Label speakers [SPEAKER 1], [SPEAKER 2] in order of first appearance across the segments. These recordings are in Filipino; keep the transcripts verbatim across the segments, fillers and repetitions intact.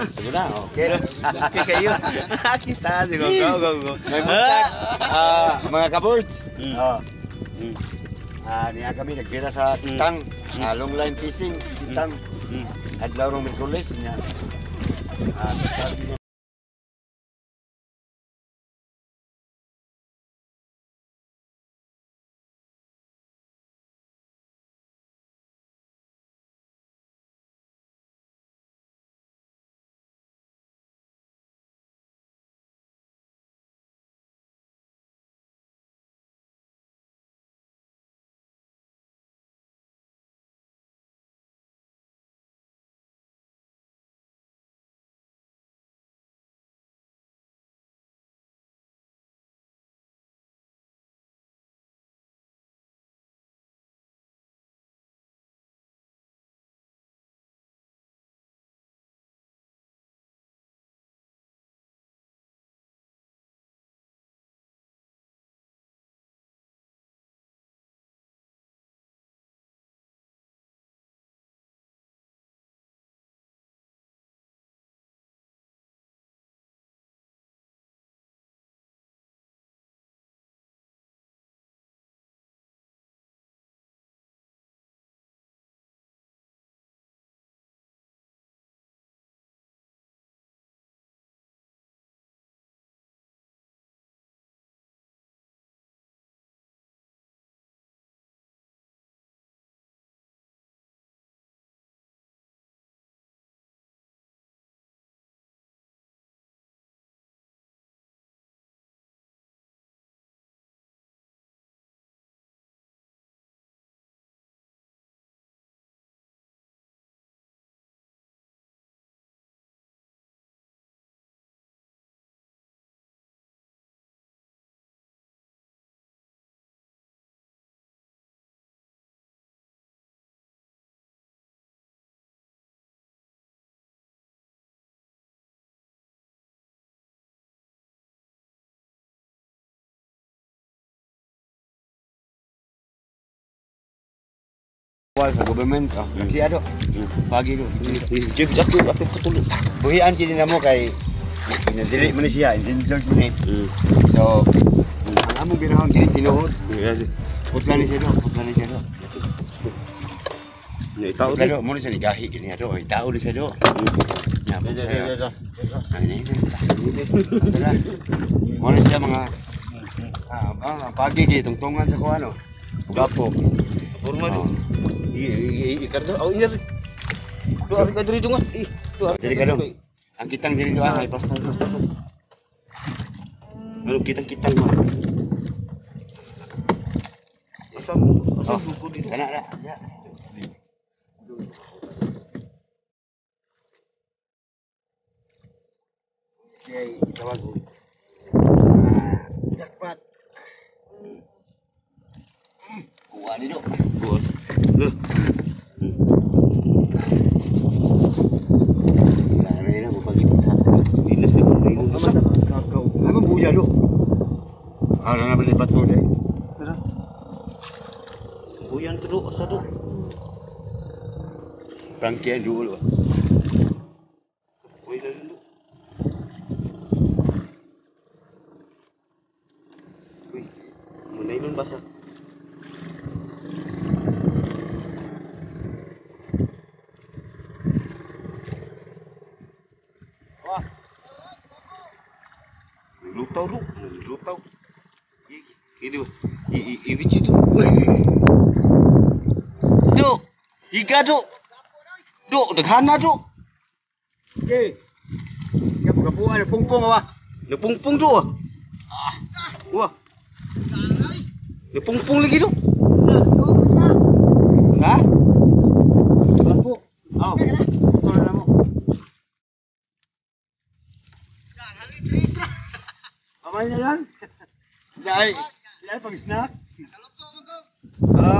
[SPEAKER 1] Sige na, okay.
[SPEAKER 2] Okay kayo. Kita, sige, go, go, go.
[SPEAKER 1] May muntag, ah, mga kaboards.
[SPEAKER 2] Mm.
[SPEAKER 1] Oh.
[SPEAKER 2] Mm.
[SPEAKER 1] Ah, niya kami nagpira sa kitang, ah, long line fishing, kitang.
[SPEAKER 2] Mm.
[SPEAKER 1] Adlaw rong Miyerkules niya. Ah, sabi niya, wal sa government, oh, si Ado. Pagi ko.
[SPEAKER 2] Jig, aku, aku ketulog.
[SPEAKER 1] Buhian kini namo kay dili man siya, injured man.
[SPEAKER 2] Hmm.
[SPEAKER 1] So, ang among ginahon kini tinuod.
[SPEAKER 2] Ya,
[SPEAKER 1] Putla ni siya do, putla ni siya do.
[SPEAKER 2] ya itaw
[SPEAKER 1] Putla
[SPEAKER 2] din.
[SPEAKER 1] do, mo ni siya ni gahi kini Ado, itao ni siya do. Ya, mo
[SPEAKER 2] Ya,
[SPEAKER 1] siya.
[SPEAKER 2] ya, ya.
[SPEAKER 1] Ay, ini. Mo ni siya mga ah, ah, pagi kay tungtungan sa kuano. Gapo.
[SPEAKER 2] Forma
[SPEAKER 1] Oh.
[SPEAKER 2] di. I ikardo, oh ini. Doa ka diri dunga. Ih, doa.
[SPEAKER 1] Jadi kadang ang kitang diri do ay basta basta.
[SPEAKER 2] Ano kitang-kitang mo. Asam, asam buku di.
[SPEAKER 1] Kana na. Ya. Okay, itawag ko. Ah, jackpot. Kuha ni do.
[SPEAKER 2] Buat. Loh.
[SPEAKER 1] Kailangan na mo pagi sa.
[SPEAKER 2] Dinas ni Panginoon.
[SPEAKER 1] Kakaw. Ano buya do? Ah, na nabalipat mo de.
[SPEAKER 2] Buyan tu duk, asa duk.
[SPEAKER 1] Rangkaian dulu.
[SPEAKER 2] Woi dah dulu. Wih, menailun basah.
[SPEAKER 1] Wah,
[SPEAKER 2] Lutau duk, lutau. Ini, ini, ini biji tu. Duk, iga duk. Duk, deghana duk.
[SPEAKER 1] okay. Ya kapuan ada pungpung apa?
[SPEAKER 2] Nepungpung tu. Ah, wah. Nepungpung lagi tu. Ha?
[SPEAKER 1] Lampu. Oh. Kalau nama. Apa ini kan? Jai. Jai pag snack. Halo.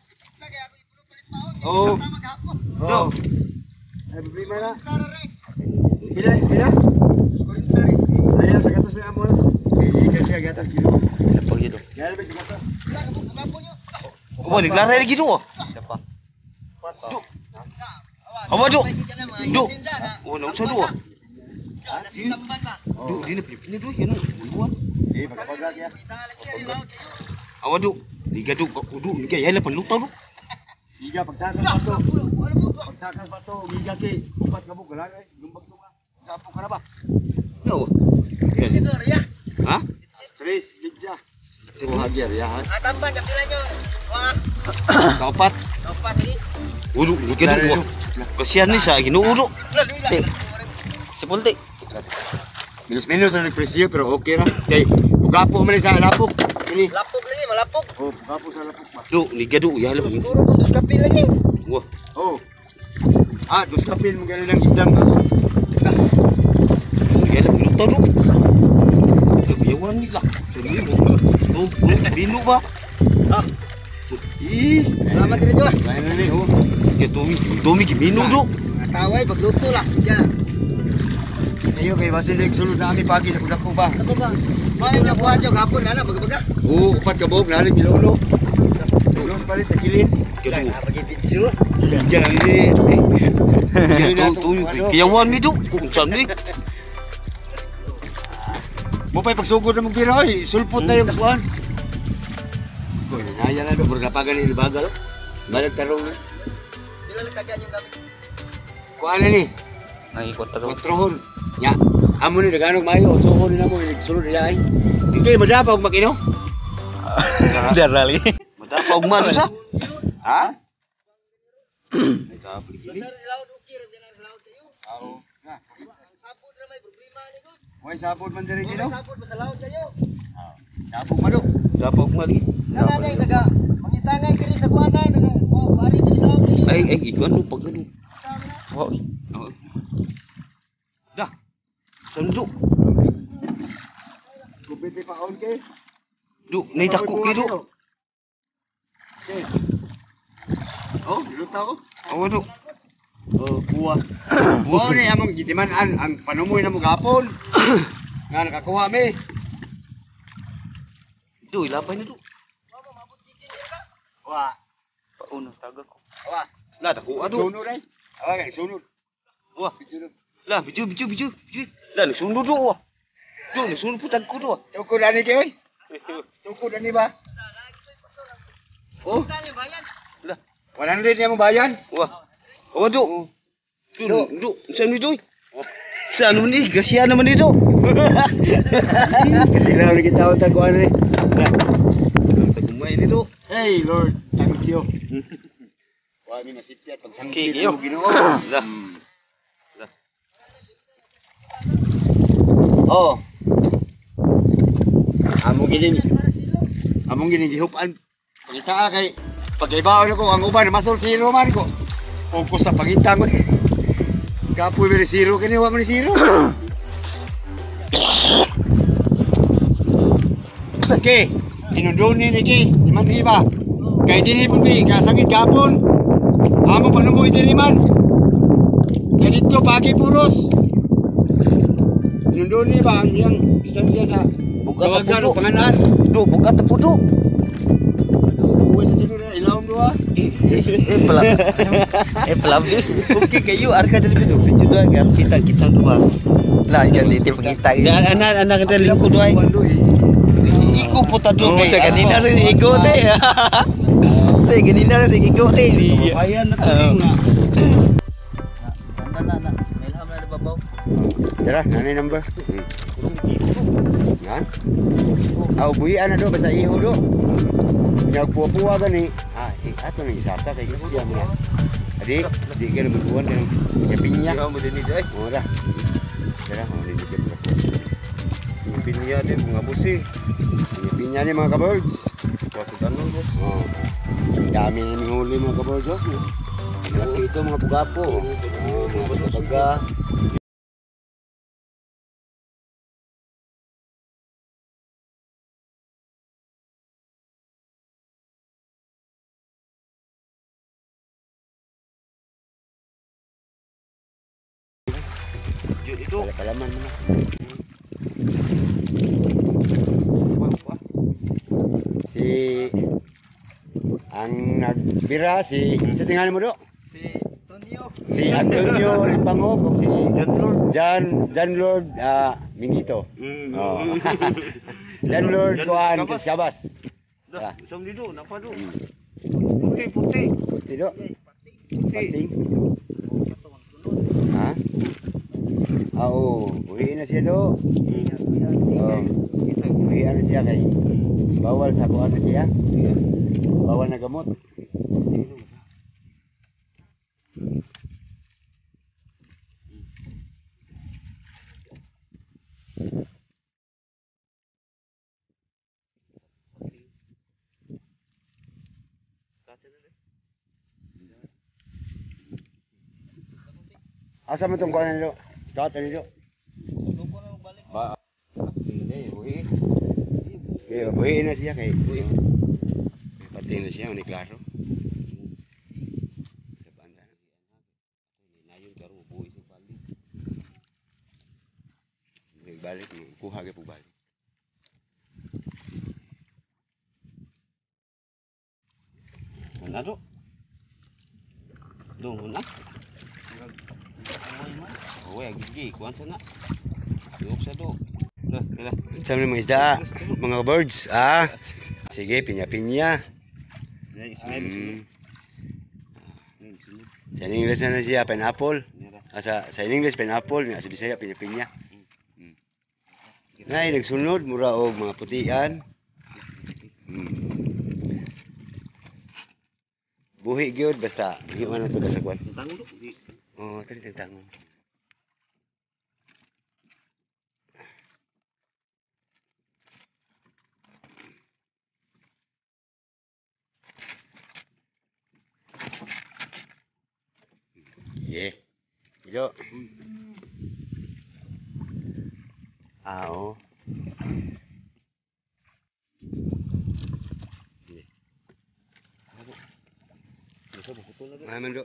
[SPEAKER 1] Oh. Oh. Ay beli mana? Bila bila? Ayo sa gatas may amol. Ikan siya gatas gitu.
[SPEAKER 2] Apa gitu?
[SPEAKER 1] Ya lebih sa gatas.
[SPEAKER 2] Oh, ni kelar lagi tu. Duk. Apa duk? Duk. Oh, nak usah duk. Duk, dia nak pilih-pilih tu, ya nak. Buat.
[SPEAKER 1] Eh, pagkapaglag ya.
[SPEAKER 2] Awak duk. Liga duk, duk, liga ya lapan lutau duk.
[SPEAKER 1] Giga pagsakas pa to. Pagsakas pa to, giga ki. Upat ka mo galang eh. Lumbag to nga. Gapo ka na ba?
[SPEAKER 2] No. Ha?
[SPEAKER 1] Tres, giga. Sino hagiar ya?
[SPEAKER 3] Tamban kapilanya. Wah,
[SPEAKER 2] Kaupat.
[SPEAKER 3] dapat ini.
[SPEAKER 2] Uduk, liga duk. Kasihan ni sa ginoo duk. Sepulti.
[SPEAKER 1] Minus-minus na nagpresyo pero okay na. Kay bugapo man sa lapok. Ini.
[SPEAKER 3] Lapok lagi, malapok.
[SPEAKER 1] Oh, bugapo sa lapok ba?
[SPEAKER 2] Duk, liga duk, ya lapan.
[SPEAKER 3] Siguro pun terus kapil lagi.
[SPEAKER 2] Wah.
[SPEAKER 1] Oh. Ah, dos kapil mo galing ng isdang.
[SPEAKER 2] Ya lapan lutau duk. Duk, yawan ni lah. Oh, binu ba?
[SPEAKER 3] Ah,
[SPEAKER 1] Ih,
[SPEAKER 3] selamat ini juga.
[SPEAKER 1] lain na ni oh.
[SPEAKER 2] Ya Tommy, Tommy giminu duk.
[SPEAKER 3] Tawai bagluto lah. Ya.
[SPEAKER 1] Ayo kay Basilik sulod na kami pagi na dako ba?
[SPEAKER 3] Apa bang? Mana yang buat jauh kapun nana baga-baga.
[SPEAKER 1] Oo, upat ka bog nalig bilolo. Tulos pa rin sa kilid.
[SPEAKER 2] Kedua.
[SPEAKER 3] Bagi picture.
[SPEAKER 2] Jangan ni. Ya tu, yawan ni duk. Kung saan ni?
[SPEAKER 1] Mo pa'y pagsugod na magbira oy, sulpot na yung kuan. Ko naya na do berdapagan ni bagal. Balik tarong na.
[SPEAKER 3] Bila lekagan yung kami.
[SPEAKER 1] Kuan na ni,
[SPEAKER 2] Ay, kota ka.
[SPEAKER 1] kontrohon. Nya, amo ni daganong mayo, suhon ni namo ni sulod niya ay. Hindi madapa og makino.
[SPEAKER 2] Dar rali. Madapa og man sa? Ha? Ita beli gini.
[SPEAKER 3] Besar di laut ukir biar di laut tayo.
[SPEAKER 1] Oo. Na,
[SPEAKER 3] Sabut ramai berprima ni ko.
[SPEAKER 1] moy sabot man diri gino.
[SPEAKER 3] Sabut besar laut tayo.
[SPEAKER 1] Sabot man do.
[SPEAKER 2] Dapa og man lagi.
[SPEAKER 3] Nana ada yang taga mangitangay kini sa kuan ay taga oh, bari kini sa laut tayo.
[SPEAKER 2] Ay, ay, ikon lu pag ano. Oh. Oh. Dah. Sanduk.
[SPEAKER 1] Kupiti pa on kay.
[SPEAKER 2] Duk, nay dako ki duk.
[SPEAKER 1] Okay. Oh, luta ko.
[SPEAKER 2] Oh, duk.
[SPEAKER 1] Oh, buwa. Buwa ni among gitiman an ang panumoy na mo gapon. Nga nakakuha mi.
[SPEAKER 2] Duk, ilapay na duk.
[SPEAKER 1] Wa,
[SPEAKER 2] Pauno tagak ko.
[SPEAKER 1] wa.
[SPEAKER 2] Lah, dako adu.
[SPEAKER 1] Sunod ay. Awa kay sunod.
[SPEAKER 2] Wah,
[SPEAKER 1] Sunod.
[SPEAKER 2] lah, biju, biju, biju, biju. Lah, nasunod duk. Wah. Duk, nasunod putag ko duk.
[SPEAKER 1] Tukod ani kay. Tukod ani ba?
[SPEAKER 2] Oh,
[SPEAKER 3] Tanya bayan.
[SPEAKER 2] lah.
[SPEAKER 1] one hundred niya mo bayan.
[SPEAKER 2] Wah. Oh, duk. Duk, duk. Saan ni duk? Saan naman ni? Gasya naman ni duk.
[SPEAKER 1] Kailangan na kita ang taguan ni.
[SPEAKER 2] Tagumay ni duk.
[SPEAKER 1] Hey Lord, thank you. Wa mi nasipyat pag
[SPEAKER 2] Okay,
[SPEAKER 1] sangkit
[SPEAKER 2] iyo.
[SPEAKER 1] mo Ginoo.
[SPEAKER 2] Lah. Lah.
[SPEAKER 1] Oh. Amo gini. Among gini gihupan. Pagita kay pagkaibaon ako ang uban masol zero man ko. Focus sa pangita mo. Kapoy mi zero kini wa man zero. Okay, inundoni ni ki, liman iba. Kay dinhi pun mi kasangit gapon. Amo pa mo dinhi man. Kay dito pagi puros. Inundoni ba ang iyang distansya sa
[SPEAKER 2] Buka
[SPEAKER 1] Tawagan
[SPEAKER 2] tapudo.
[SPEAKER 1] o panganan.
[SPEAKER 2] Duk, buka tapudo.
[SPEAKER 1] Uwi sa tinuod na ilawom doa.
[SPEAKER 2] Eh, pelap. Eh, pelap ni. Okey, kayu arka dari video. Video doa kan kita kita dua. Lah, jadi tip kita. Ya, anak anak kita lingku doa. Iku putar dua.
[SPEAKER 4] Oh, sa kanina rin ikot eh. Tay, kanina rin ikot eh.
[SPEAKER 2] Ayan na
[SPEAKER 4] Oo.
[SPEAKER 2] na. Na na na. Ilham na babaw.
[SPEAKER 1] Tara, nanay number. Yan. Aw buhi ana do basta iho do. Nagpuwa-puwa gani. Ah, eh ato ni isata kay kasi mo. Adi, di ka naman buwan ng pinya-pinya.
[SPEAKER 2] Ya, mo din ida.
[SPEAKER 1] Ora. Tara, mo ni dito ko.
[SPEAKER 2] Yung pinya din mga busi.
[SPEAKER 1] Pinya-pinya ni mga kabirds.
[SPEAKER 2] Kaso tanong boss.
[SPEAKER 1] Oh. Ang dami na ni huli mga kabirds. Oh. Laki ito mga pugapo. Oh, mga baga.
[SPEAKER 2] Jud itu.
[SPEAKER 1] Kalaman mo na. Si ang nagbira si sa tingnan mo do.
[SPEAKER 3] Si Tonyo.
[SPEAKER 1] Si Antonio Lipangog o si
[SPEAKER 2] John Lord.
[SPEAKER 1] John John Lord ah Mingito.
[SPEAKER 2] Mm.
[SPEAKER 1] Oh. John Lord
[SPEAKER 2] John
[SPEAKER 1] Kuan
[SPEAKER 2] Cabas.
[SPEAKER 1] Cabas.
[SPEAKER 2] Dah,
[SPEAKER 1] Ah.
[SPEAKER 2] isang dito, napa do.
[SPEAKER 1] Hmm.
[SPEAKER 2] Puti, puti.
[SPEAKER 1] Tido.
[SPEAKER 2] Puti.
[SPEAKER 1] Pating. Ha? Ah, oo. Buhiin na siya do. Oh. Ito, buhiin na siya kay bawal sa kuan na siya. Bawal na gamot. Asa mo tong kuan nilo? Tat nilo. Ba. Hindi, buhi. Kaya buhi na siya kay. Buhi. Pati na siya ni klaro. Sa banda. Nayon karo buhi sa balik. Balik kuha kay balik.
[SPEAKER 2] Mana do? Do mana? Oh, ya gigi, kuan sana. Yuk sa do. Dah, dah.
[SPEAKER 1] Sa mga isda, mga birds. Ah. Sige, pinya-pinya. Hmm. Sa English na siya, pineapple. Ah, sa, sa English, pineapple. Sa Bisaya, pinya-pinya. Hmm. Nay, nagsunod, mura og mga putian. Hmm. Buhi gyud basta buhi man to sa kwan.
[SPEAKER 2] Tango do.
[SPEAKER 1] Oh, tadi tentang. Ye. Yo. Ah, oh. Aman do.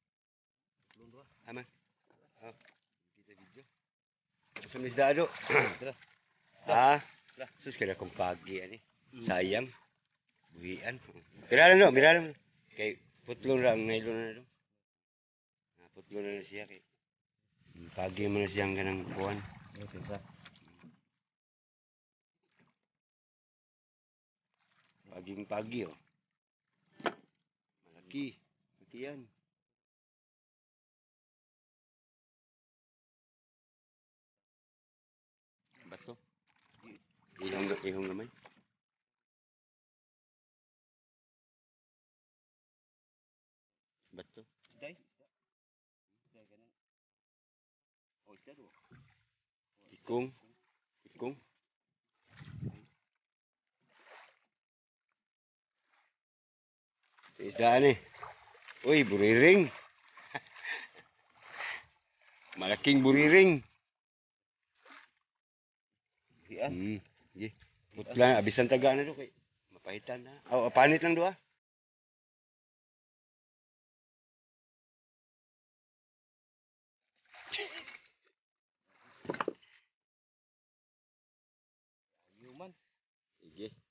[SPEAKER 1] Aman. Oh. Kita video. Sa isda do. Ah. Sus kada kong pagi ani. Sayang. Buhian. Biralan do, biralan. Kay putlong ra ang nailon na do. Ah, putlong na siya kay. Pagi man na siyang kanang kuan. Paging pagi oh. Malaki. Putian. Bato. Ihong ihong gamay. Bato.
[SPEAKER 2] Dai. Dai kanan. Oh, ita do.
[SPEAKER 1] Ikong. Ikong. Isdaan eh. Uy, buriring. Malaking buriring.
[SPEAKER 2] Hian.
[SPEAKER 1] Hmm. Ye. Putla abisan taga na do kay mapahitan na. Oh, panit lang do ah.
[SPEAKER 2] Human.
[SPEAKER 1] Sige.